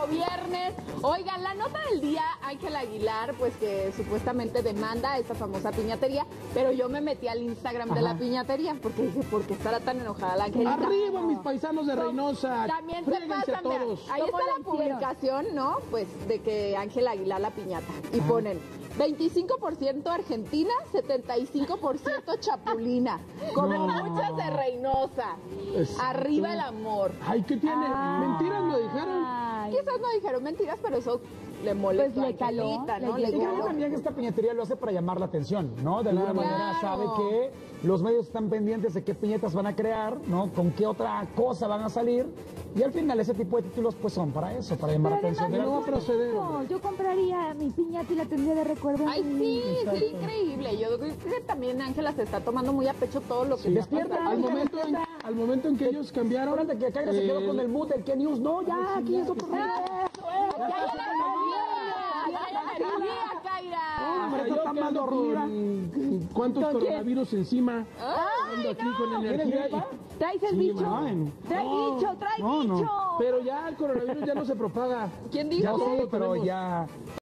viernes. Oigan, la nota del día, Ángel Aguilar, pues que supuestamente demanda esta famosa piñatería, pero yo me metí al Instagram de la piñatería porque dije, ¿por qué estará tan enojada la Angelita? ¡Arriba, mis paisanos de Reynosa! También se ¡Fréguense pasan, a todos! ahí está la publicación, ¿no? Pues de que Ángel Aguilar la piñata. Y ponen 25% Argentina, 75% Chapulina. Como muchas de Reynosa. Arriba el amor. Ay, ¿qué tiene? ¿Mentiras me dijeron? Quizás no dijeron mentiras, pero eso le molesta. Pues le caló, Angelita, ¿no? le Le llegó. Creo caló. también que esta piñatería lo hace para llamar la atención, ¿no? De alguna manera sabe Claro. que los medios están pendientes de qué piñetas van a crear, ¿no? Con qué otra cosa van a salir. Y al final ese tipo de títulos pues son para eso, para llamar la atención. No va a proceder. No, yo compraría mi piñata y la tendría de recuerdo. Ay, sí, sí, increíble. Yo creo que también Ángela se está tomando muy a pecho todo lo que Despierta, está Al pasando. momento en que ellos cambiaron... Acuérdate que Kaira se quedó con el mood del K-News. No, ya, aquí es otro rollo. Hombre, yo yo que ando ando arriba. con cuántos coronavirus encima. Ando aquí con energía. Traes el Sí, bicho. man. Trae bicho, trae bicho. Pero ya el coronavirus ya no se propaga. ¿Quién Ya dijo? sé, pero tenemos. ya...